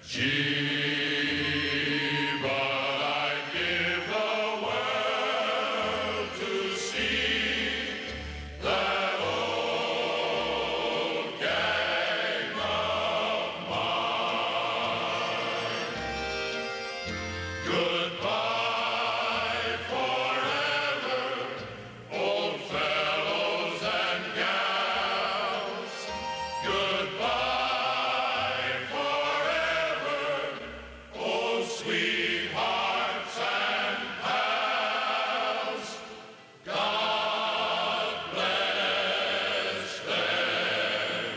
Gee, but I'd give the world to see that old gang of mine. Goodbye forever, old fellows and gals. Goodbye forever, old sweethearts and pals. God bless them.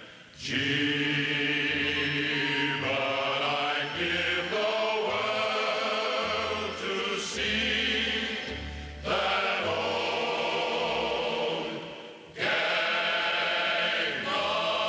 Gee, but I'd give the world to see that old gang of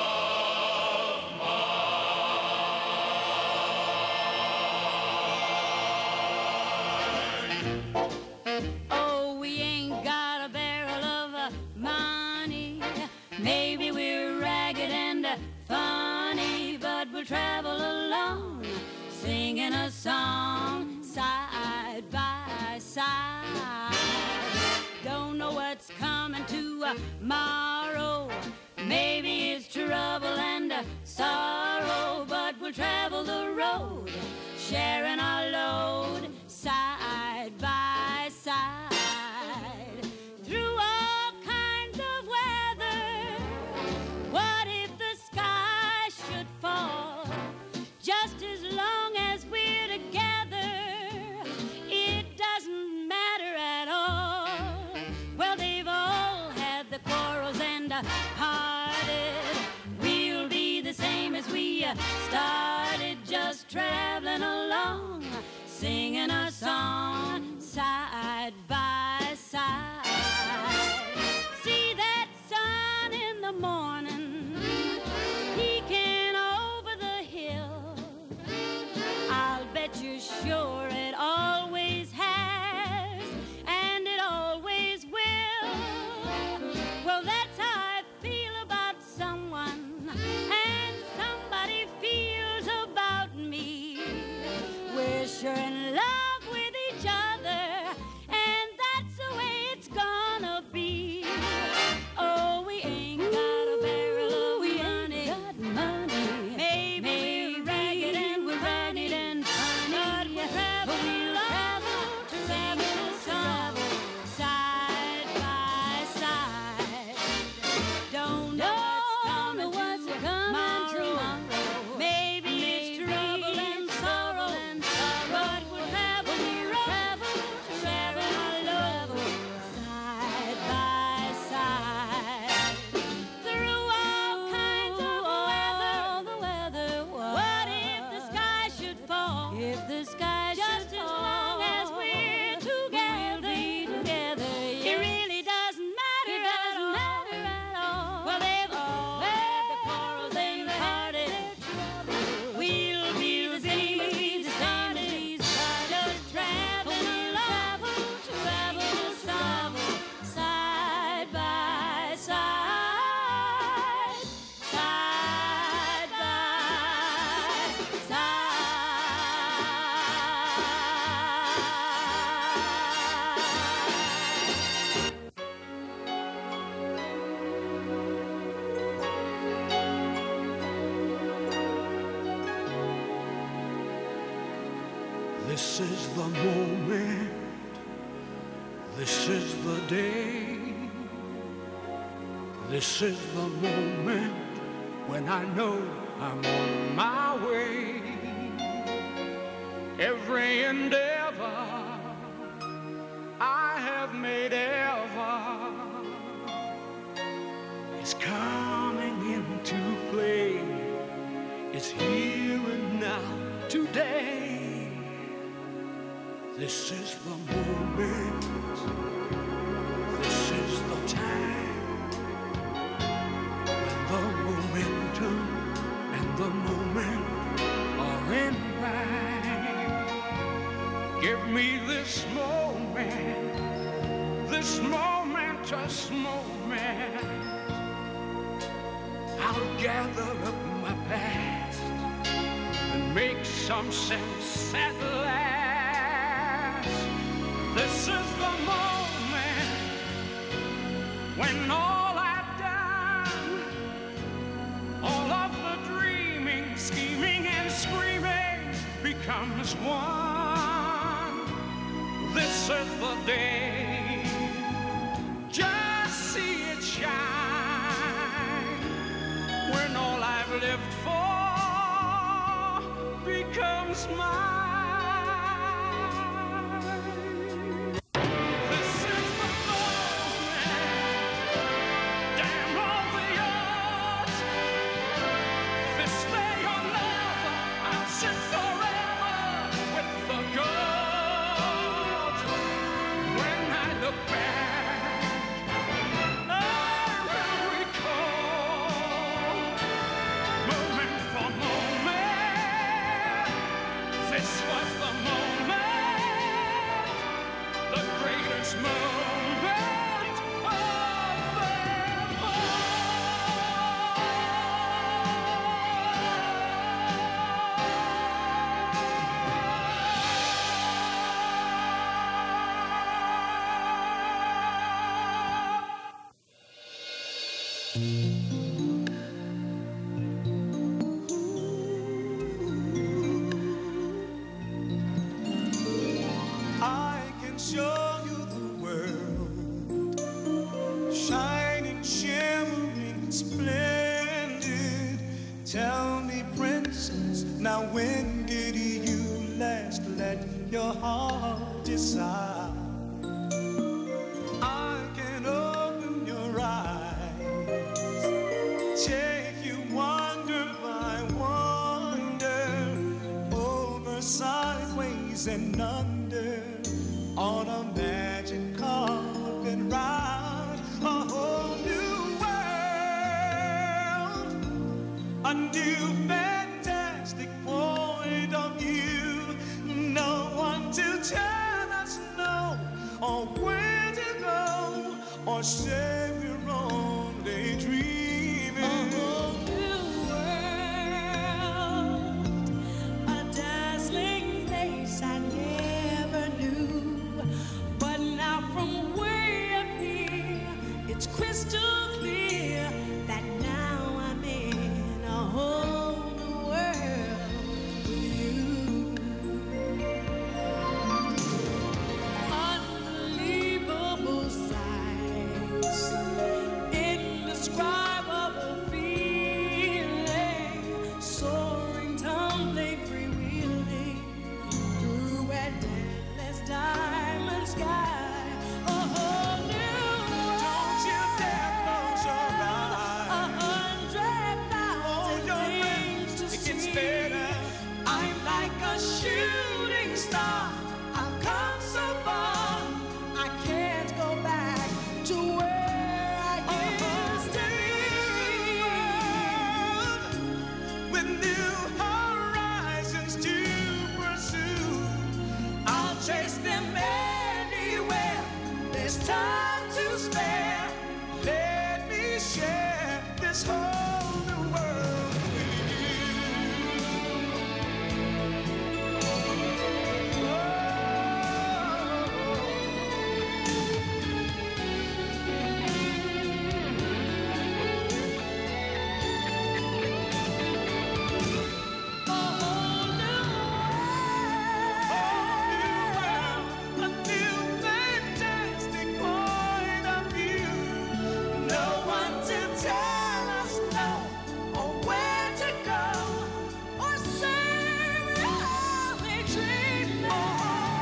Oh, we ain't got a barrel of money. Maybe we're ragged and funny, but we'll travel along, singing a song side by side. Don't know what's coming tomorrow. Maybe it's trouble and sorrow, but we'll travel the road, sharing our load side by side. Through all kinds of weather, what if the sky should fall? Just as long as we're together, it doesn't matter at all. Well, they've all had the quarrels and parted. We'll be the same as we started, just traveling along, singing our song side by side. See that sun in the morning peeking over the hill. I'll bet you're sure it always has, and it always will. Well, that's how I feel about someone, and somebody feels about me. We're sure in love with each other, and that's the way it's gonna be. Oh, we ain't got a barrel of money. Maybe we're ragged and we're ragged and funny, but we'll travel side by side. Don't know what's coming tomorrow. Maybe it's trouble and sorrow, but we'll travel our load side by side. Through all kinds of weather, what if the sky should fall? If the sky just as long as we're together, it really doesn't matter at all. Well, they've all had the quarrels and the heartache. We'll be the same as we started, just traveling along, traveling a song side by side, side by side. This is the moment, this is the day, this is the moment when I know I'm on my way. Every endeavor I have made ever is coming into play. It's here and now, today. This is the moment, this is the time, when the momentum and the moment are in rhyme. Give me this momentous moment. I'll gather up my past and make some sense at last. This is the moment when all I've done, all of the dreaming, scheming, and screaming becomes one. This is the day, just see it shine, when all I've lived for becomes mine. This is the moment, damn all the odds, this day or never, I'll sit forever with the gods. When I look back, I will recall, moment for moment, this was the moment, the greatest moment of them I can show you the world, shining, shimmering, splendid. Tell me, princess, now when did you last let your heart decide? I can open your eyes, take you wonder by wonder, over, sideways, and under, on a magic carpet ride, a whole new world, a new fantastic point of view. No one to tell us no, or where to go, or say we're only dreaming. A whole new world, a dazzling place I never knew. But now from way up here, it's crystal clear that now I'm in a whole new world with you. Unbelievable sights, indescribable feeling, soaring, tumbling, freewheeling through an endless diamond sky. A whole new world. Don't you dare close your eyes. 100,000 your things to it gets see. better. I'm like a shooting star. I've come so far. I can't go back to where I used to be. With new horizons to pursue, I'll chase them anywhere. There's time to spare. let me share this whole new world with you. A whole new world. A new fantastic point of view. No one to tell us no, or where to go, or say we're only dreaming.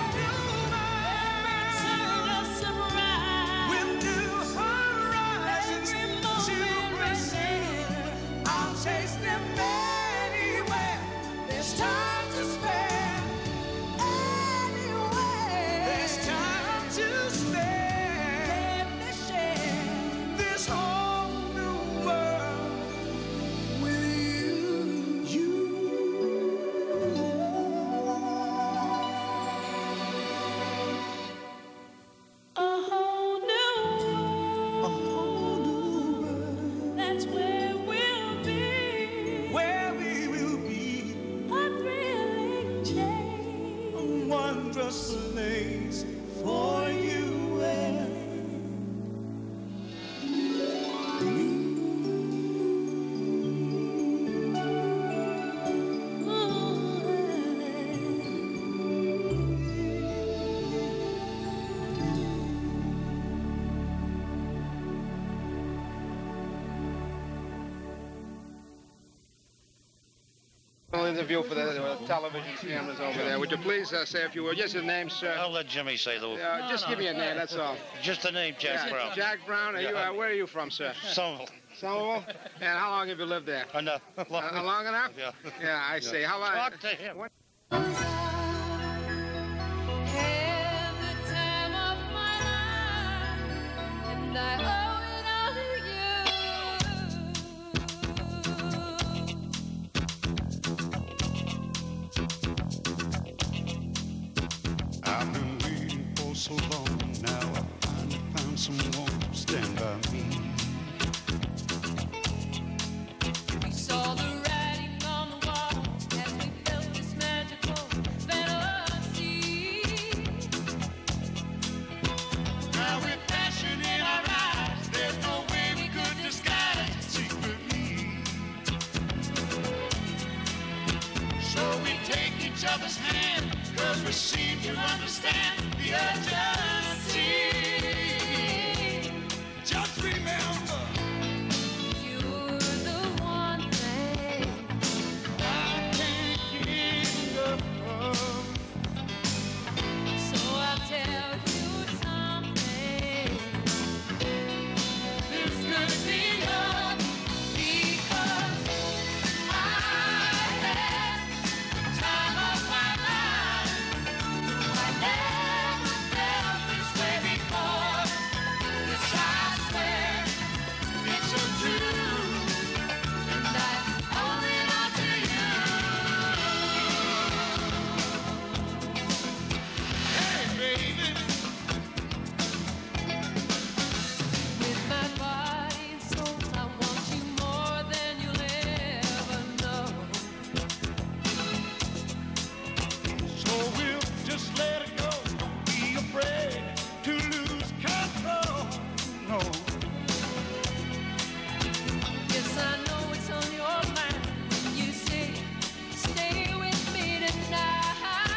Send us a ride. With new horizons Every to moment pursue, I'll chase them anywhere. There's time to spare. Anywhere. there's time to spare. Let me share This whole new world with you. a whole new A whole new world That's where we'll be. where we will be. A dream interview for the television cameras over there. Would you please say a few words? Just your name, sir. I'll let Jimmy say the word. Just give me a name, that's all. Just the name, Jack Brown. Jack Brown. Are you, where are you from, sir? Somerville. Somerville? And how long have you lived there? Enough. Long enough? Yeah. Yeah, I see. How long? Talk to him. Had the time of my life, and I owe it all to I've been waiting for so long. Now I finally found someone to stand by me. We saw the writing on the wall as we felt this magical fantasy. Now with passion in our eyes, there's no way we could disguise it secretly. So we take each other's hand, 'cause we seem to understand the urgency. Just remember, You're the one thing I can't get enough of. so I'll tell you something. This could be love, Because I had the time of my life. I never felt this way before. This I swear, it's so true. and I owe it all to you. Hey, baby. With my body and soul, I want you more than you'll ever know. So we'll just let it go. Don't be afraid to lose control. No. Yes, I know it's on your mind when you say, stay with me tonight.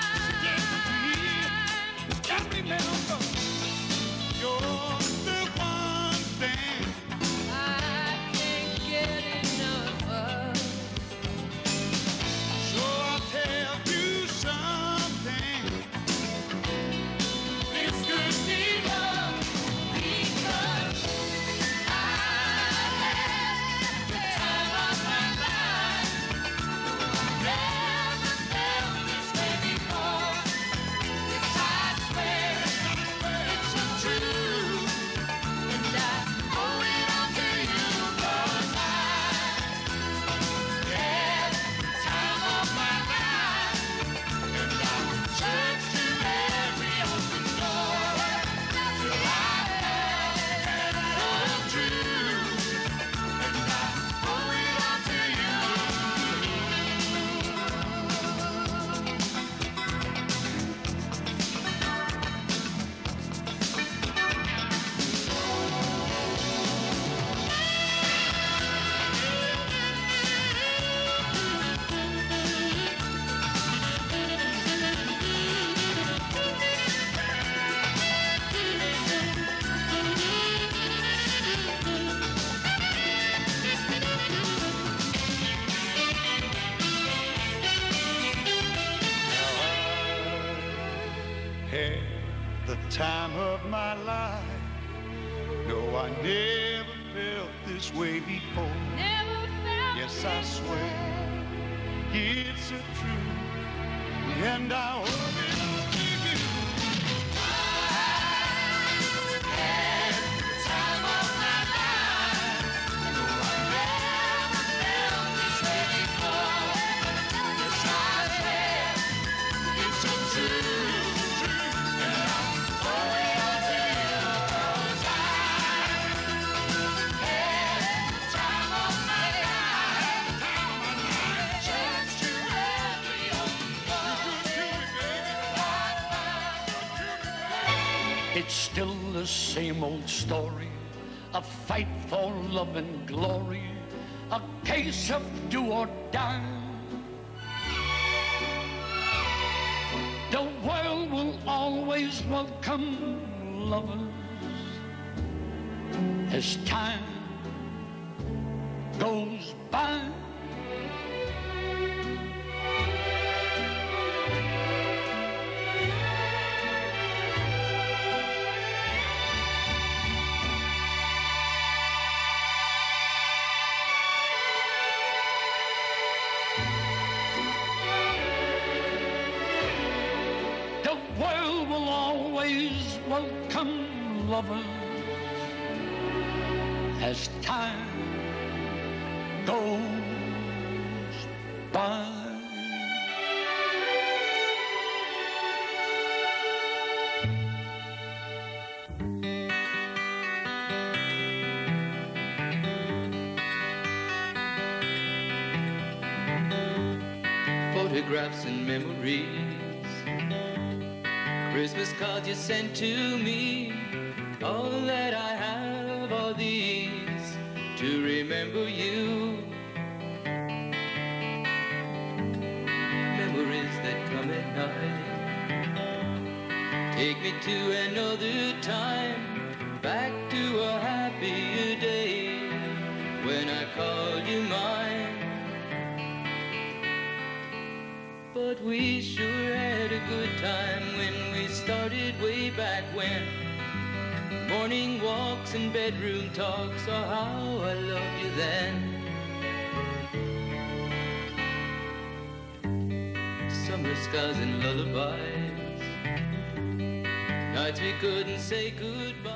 Just remember, you're the one thing I can't get enough of. so I'll tell you something. This could be love Because I had the time of my life. Never felt this way before. This I swear, it's so true. And I owe it all to you, 'cause I had the time of my life. And I will search to every open door till I had it all true. And I owe it all to you. had the time of my life. No, I never felt this way before. Never felt Yes, I this swear. way. It's a truth, and I owe it all to you. Had the time of my life. No, I never felt this way before. Yes, I swear, it's so true. And I owe it all to you, 'cause I had the time of my life. Church to every open door. It's still the same old story, a fight for love and glory, a case of do or die. The world will always welcome lovers as time goes by. welcome lovers as time goes by. Photographs and memories, Christmas cards you sent to me, all that I have are these to remember you. Memories that come at night take me to another time, back to a happier day when I called you mine. But we sure had a good time when we started way back when. Morning walks and bedroom talks, oh how I loved you then. Summer skies and lullabies, nights we couldn't say goodbye.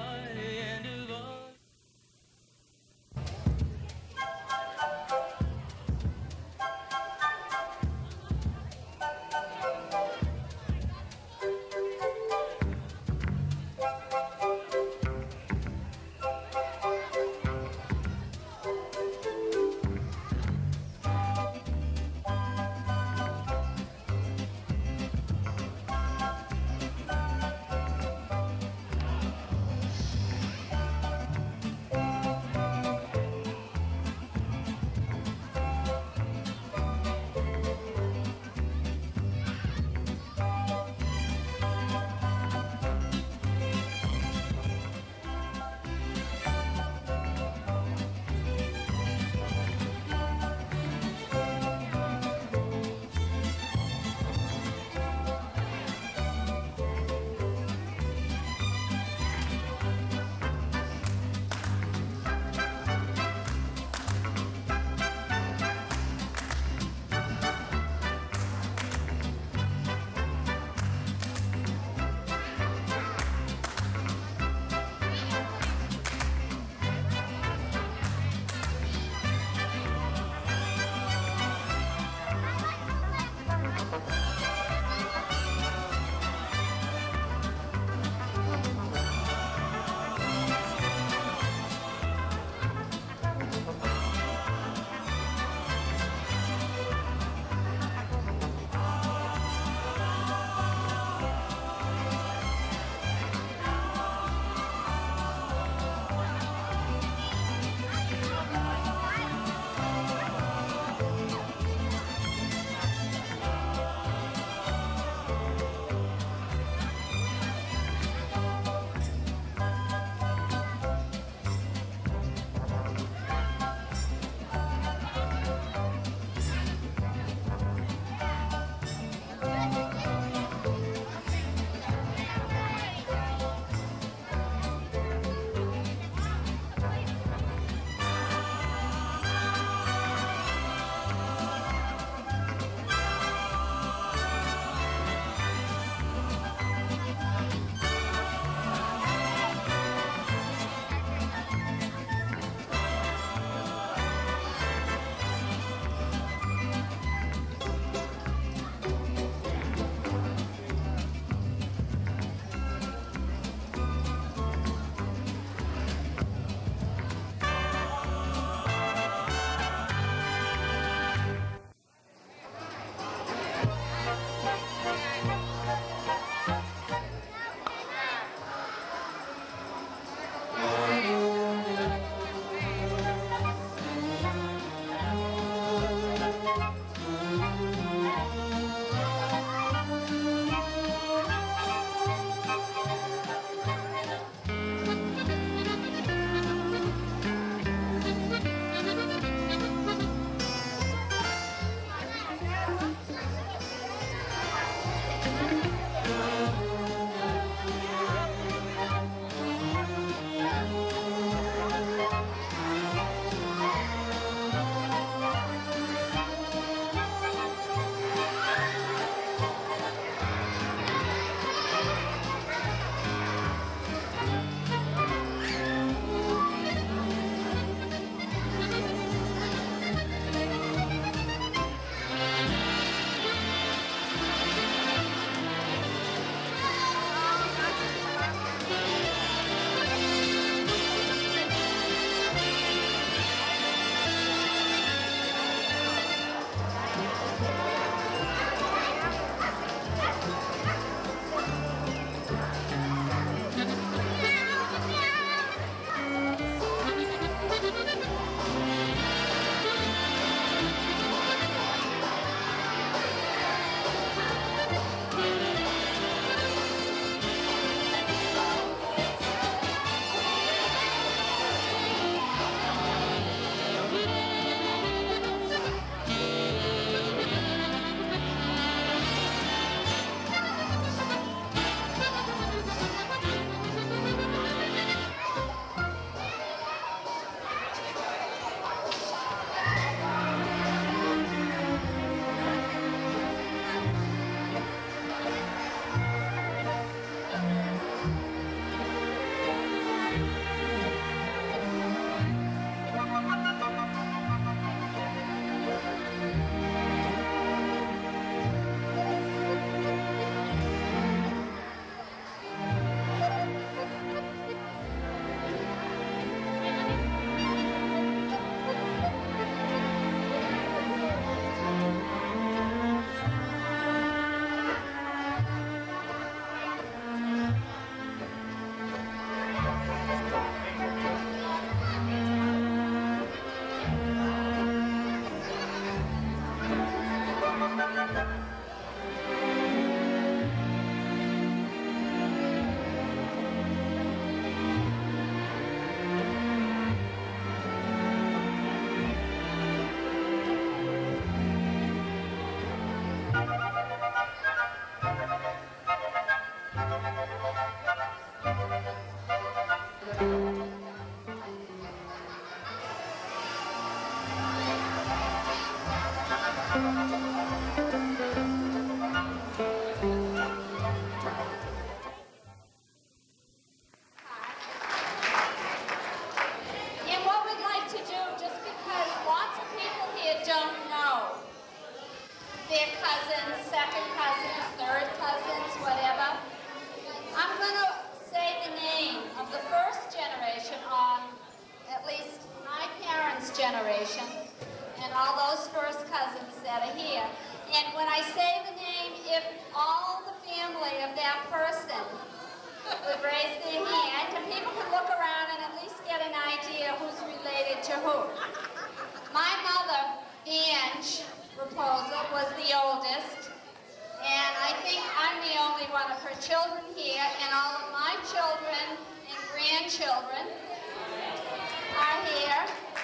their cousins, second cousins, third cousins, whatever. I'm going to say the name of the first generation, or at least my parents' generation, and all those first cousins that are here. And when I say the name, if all the family of that person would raise their hand, and people can look around and at least get an idea who's related to who. My mother, Ange Raposa, was the oldest, and I think I'm the only one of her children here, and all of my children and grandchildren are here.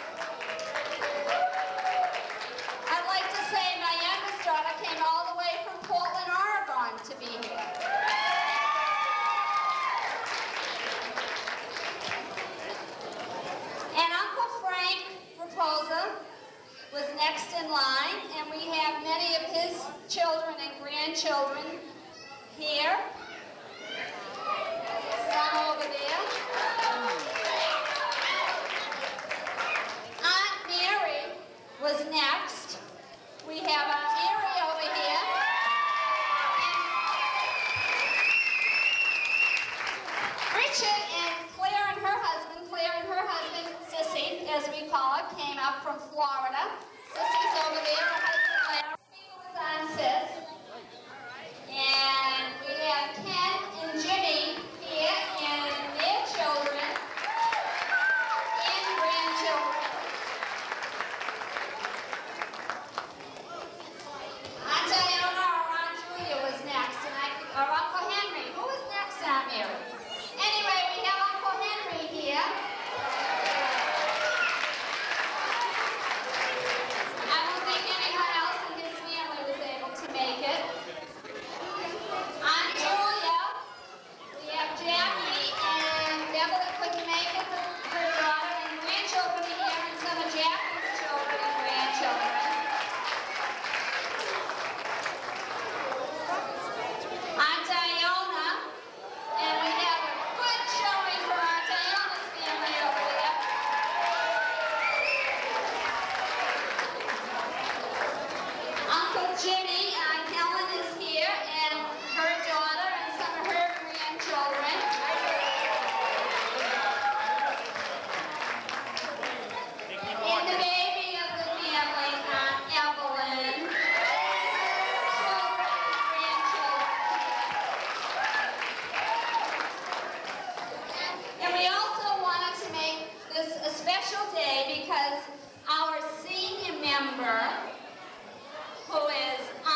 I'd like to say my youngest daughter came all the way from Portland, Oregon to be here. And Uncle Frank Raposa was next in line, and we have many of his children and grandchildren here. Some over there. Aunt Mary was next. We have Aunt Mary over here. And Richard and Claire and her husband, Sissy, as we call her, came up from Florida. Sissy's over there, her husband Larry was on Sis. And we have Ken and Jimmy here and their children and grandchildren. Aunt Diana or Aunt Julia was next, or Uncle Henry. Who was next, Aunt Mary? Anyway, we have Uncle Henry here. I don't think anyone else in his family was able to make it. Aunt Julia, we have Jackie and Beverly couldn't make it. Her daughter and grandchildren are here, and some of Jackie's children and grandchildren. Aunt Iona, and we have a good showing for Aunt Iona's family over there. Uncle Jimmy, Aunt Helen is here, and her daughter and some of her grandchildren. And the baby of the family, Aunt Evelyn. Children and grandchildren. And we also wanted to make this a special day because our senior member, who is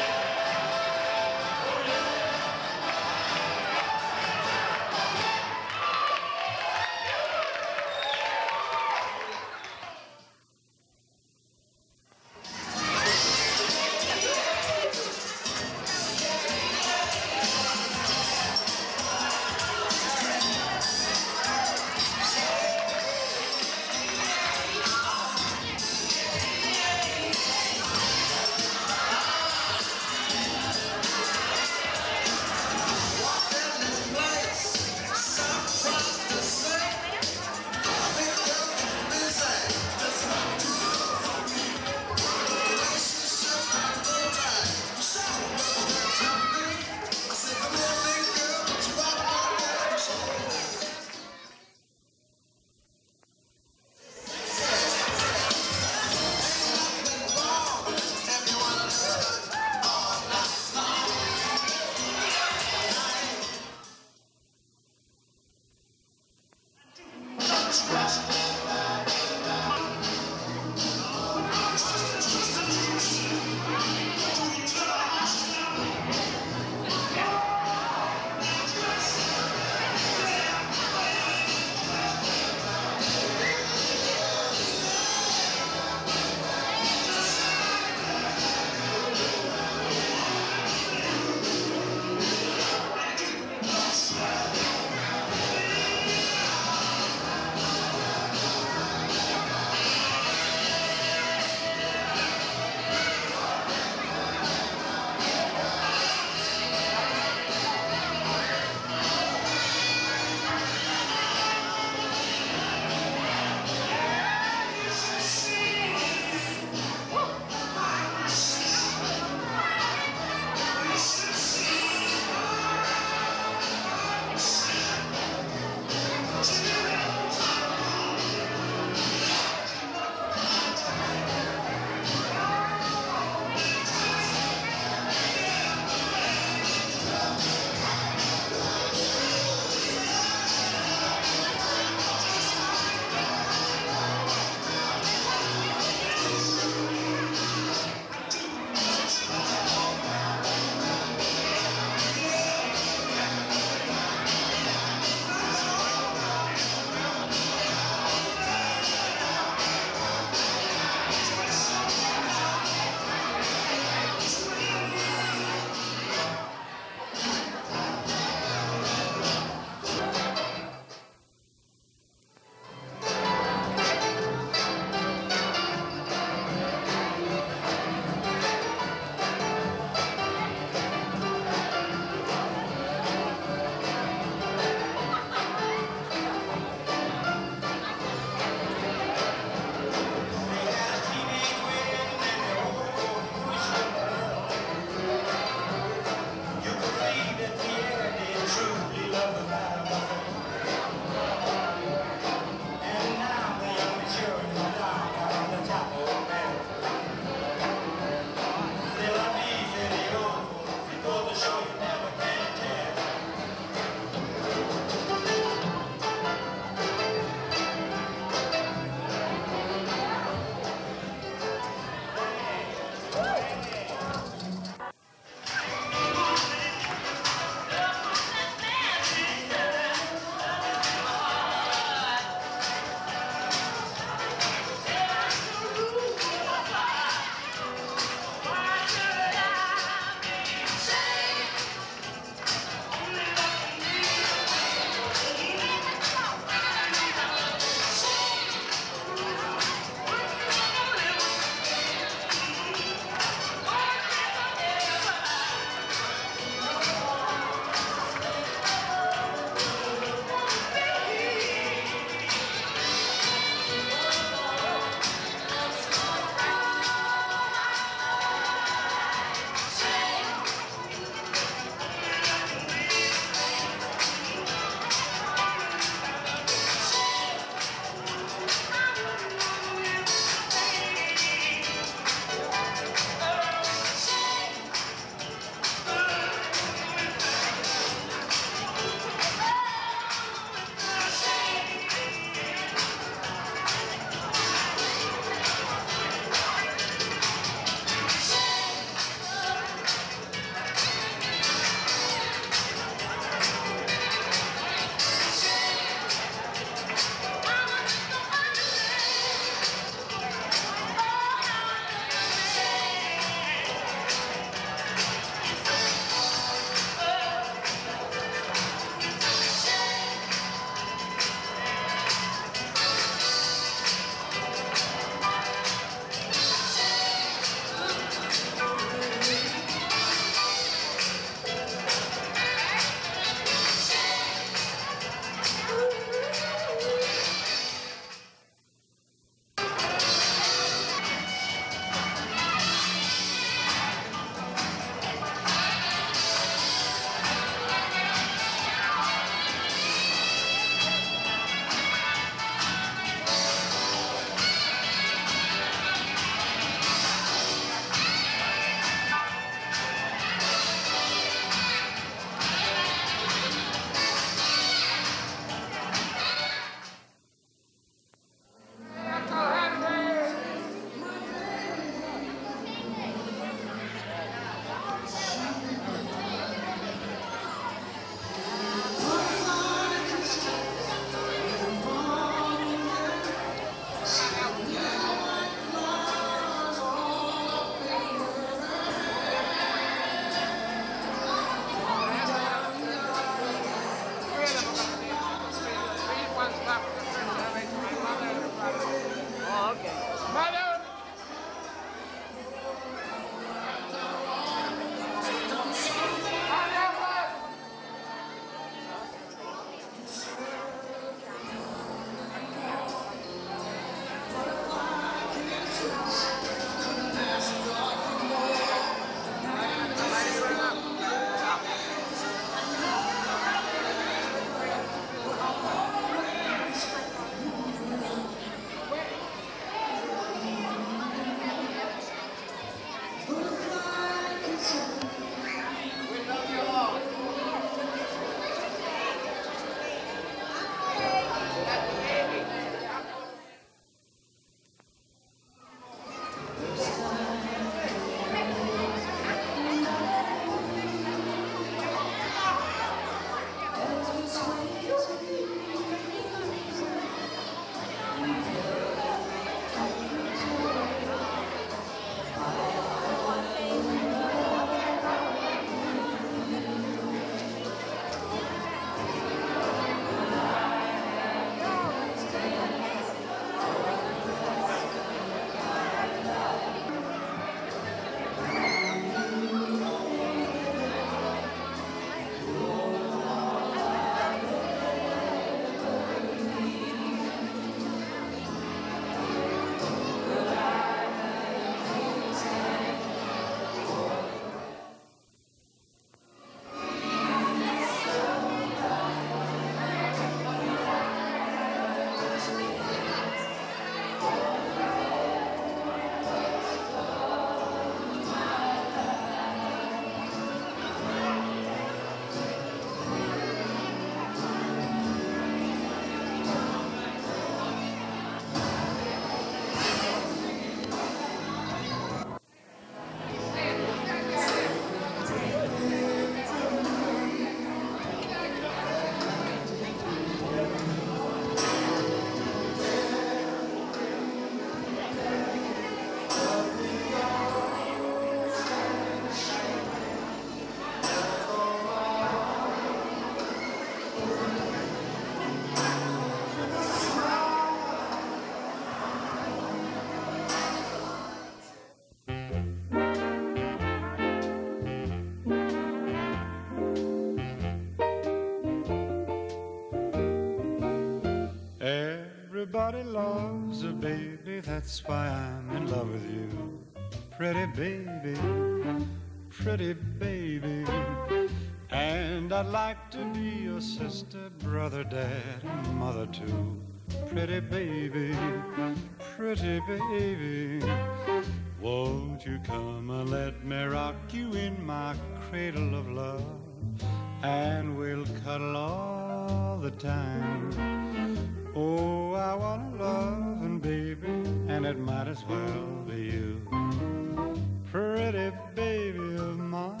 Everybody loves a baby, that's why I'm in love with you. Pretty baby, pretty baby. And I'd like to be your sister, brother, dad, and mother too. Pretty baby, pretty baby. Won't you come and let me rock you in my cradle of love? And we'll cuddle all the time. Oh, I want a loving baby, and it might as well be you. Pretty baby of mine.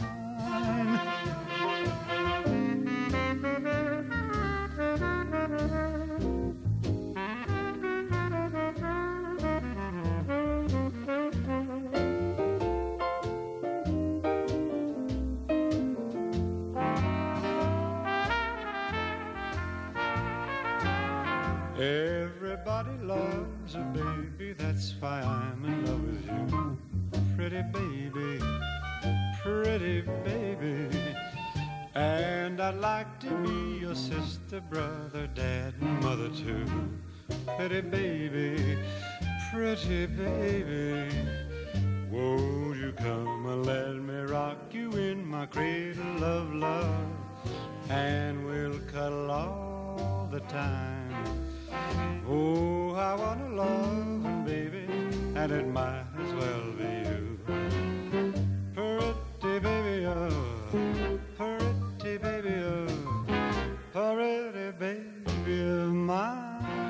Everybody loves a baby, that's why I'm in love with you. Pretty baby, pretty baby. And I'd like to be your sister, brother, dad, and mother too. Pretty baby, pretty baby. Won't you come and let me rock you in my cradle of love? And we'll cuddle all the time. Oh, I want a loving baby, and it might as well be you. Pretty baby, oh, pretty baby, oh, pretty baby of mine.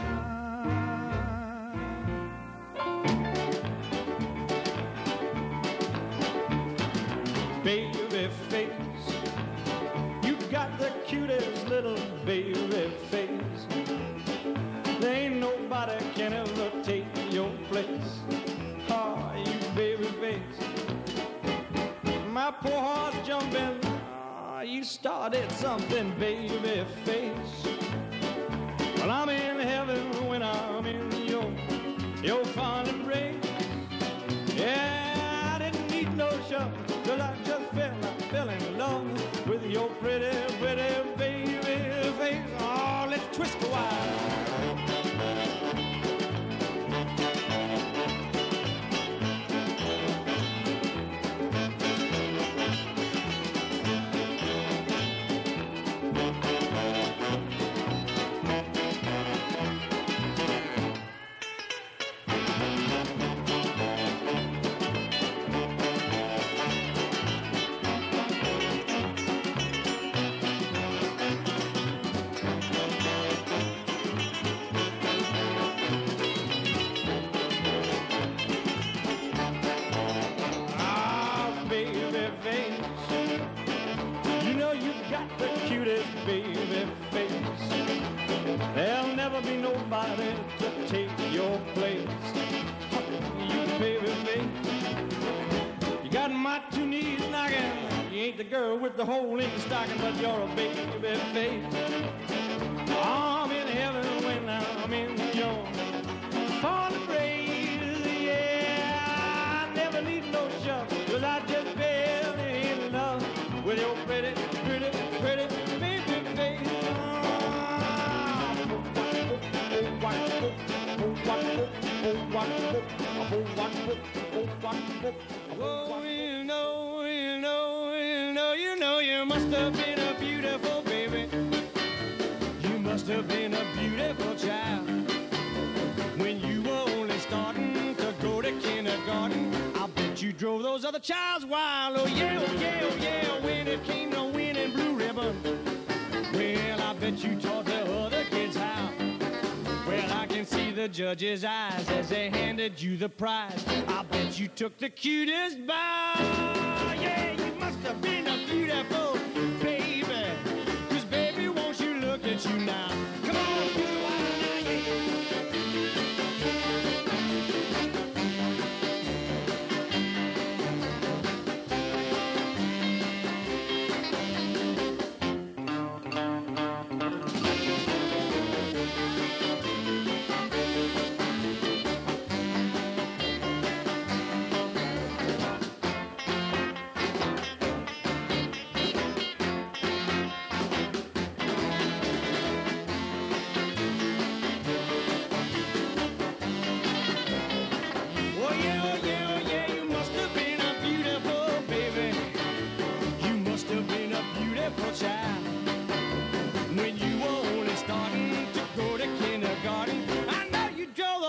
Baby face, you got the cutest little baby face. There ain't nobody can ever take your place. Oh, you baby face. My poor heart's jumping. Oh, you started something, baby face. Well, I'm in heaven when I'm in your fond embrace. Yeah, I didn't need no shove, 'cause I just fell in love with your pretty, pretty baby face. Oh, let's twist a while. There'll never be nobody to take your place. You baby face, you got my two knees knocking. You ain't the girl with the hole in the stocking, but you're a baby face. I'm in heaven when I'm in your fond embrace. Yeah, I never need no shove, 'cause I just fell in love with your pretty, pretty, pretty baby face. Oh, you must have been a beautiful baby. You must have been a beautiful child. When you were only starting to go to kindergarten, I bet you drove those other childs wild. Oh yeah, oh yeah, oh yeah, when it came to winning blue ribbon. Well, I bet you taught the other kids how. Well, I can see the judge's eyes as they handed you the prize. I bet you took the cutest bow. Yeah, you must have been a beautiful baby. 'Cause baby, won't you look at you now? Come on, do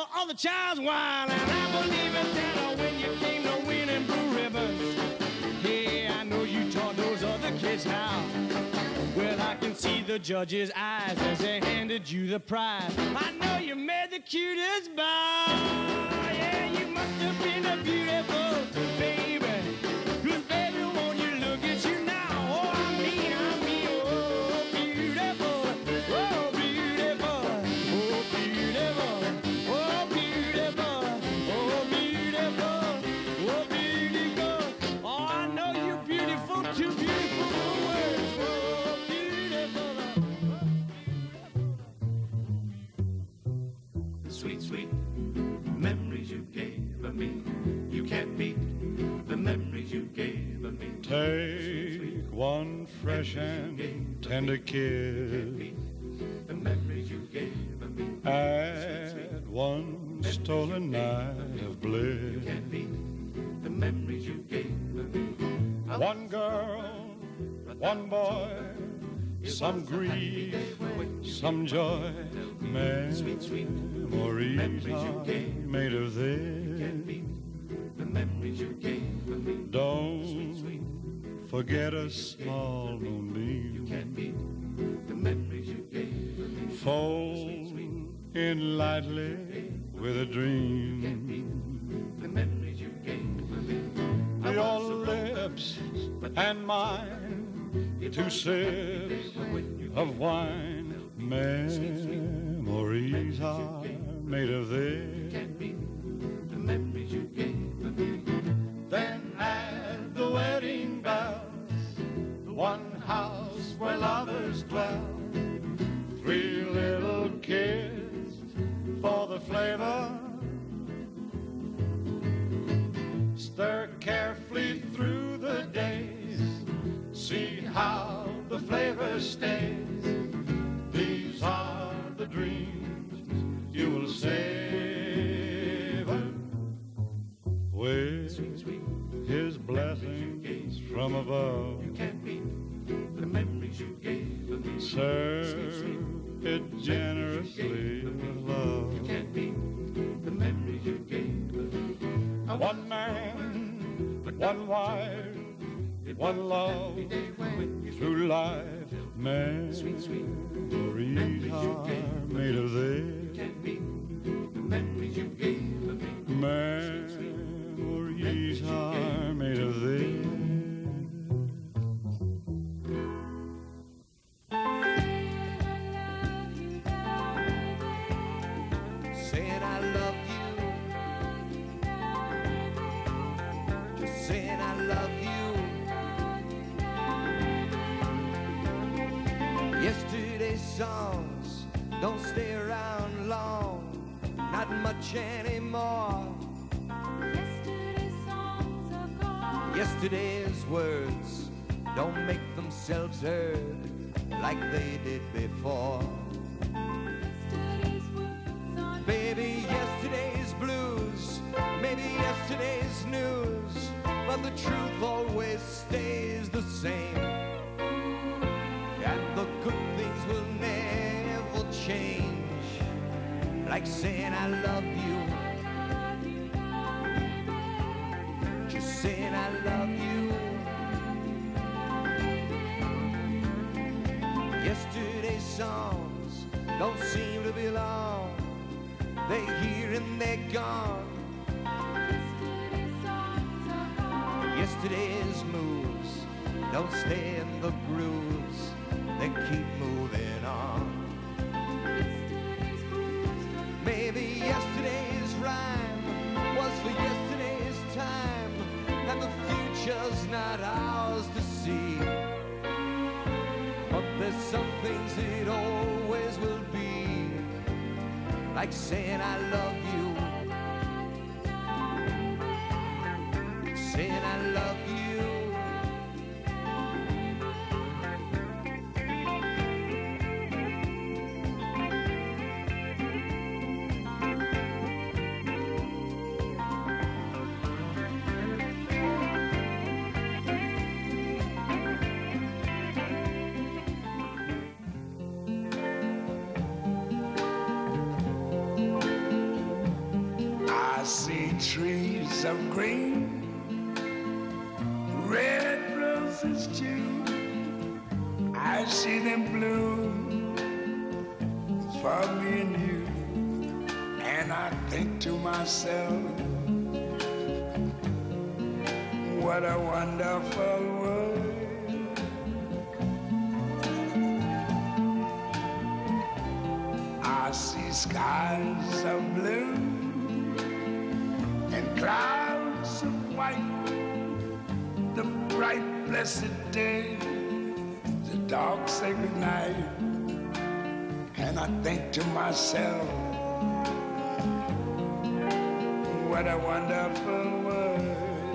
all the child's wild, and I believe it that when you came to winning blue ribbons. Hey, I know you taught those other kids how. Well, I can see the judge's eyes as they handed you the prize. I know you made the cutest bow. Yeah, you must have been a beautiful baby. 'Cause baby, won't you look at you now? Oh, I mean, oh, beautiful, oh, beautiful, oh, beautiful, oh, beautiful, oh, beautiful, oh, beautiful. Oh, I know you're beautiful, too beautiful for words, oh, beautiful. Sweet, sweet memories you gave me. You can't beat the memories you gave me. Take one fresh and tender kiss. The memories you gave me. Add one stolen night of bliss. You can't beat the memories you gave me. One girl, one boy, some grief, some joy. Memories are made of this. The memories you gave me. Don't forget a small moonbeam. The memories you gave me. Fold in lightly with a dream. The memories you gave me. Your lips and mine, two sips of wine. Memories are made of this. The memories you gave me. Then add the wedding bells, one house where lovers dwell. Three little kids for the flavor. Stir carefully through the days. See how the flavor stays. These are the dreams you will savor with his blessings from above. The memories you gave me. Serve it generously with love. You can't beat the memories you gave me. One man, one wife, one love, through life. Memories are made of this. The memories you gave me. Memories are made of this. Saying I love you, just saying I love you. Yesterday's songs don't stay around long, not much anymore. Yesterday's songs are gone. Yesterday's words don't make themselves heard like they did before. Yesterday's words are Baby, yesterday's blues, maybe yesterday's news, but the truth always stays the same. And the good things will never change, like saying I love you, just saying I love you. Yesterday's songs don't seem to be long, they're here and they're gone. Yesterday's songs are gone. Yesterday's moves don't stay in the grooves, they keep moving on. Yesterday's blues don't Maybe yesterday's rhyme was for yesterday's time, and the future's not ours to see. But there's some things it always will be, like saying I love you, saying I love you. see trees of green, red roses too. I see them bloom for me and you. And I think to myself, what a wonderful world. I see skies of blue and clouds of white, the bright blessed day, the dark sacred night. And I think to myself, what a wonderful world.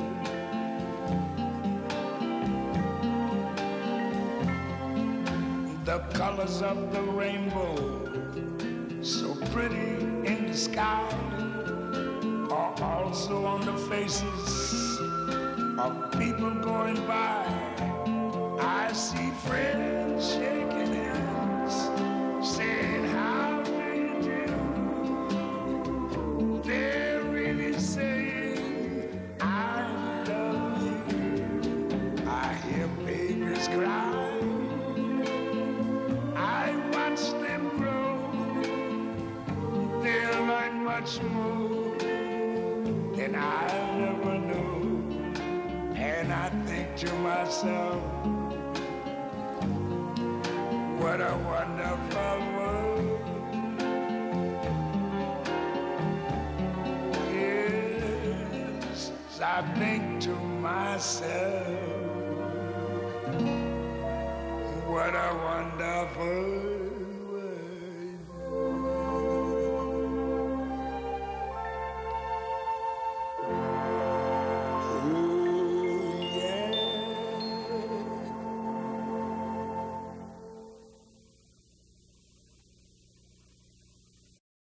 The colors of the rainbow, so pretty in the sky, are also on the faces of people going by. I see friends shaking hands, saying, how do you do? They're really saying, I love you. I hear babies cry. I watch them grow. They'll learn much more than I'll never know. And I think to myself, what a wonderful world. Yes, I think to myself, what a wonderful world.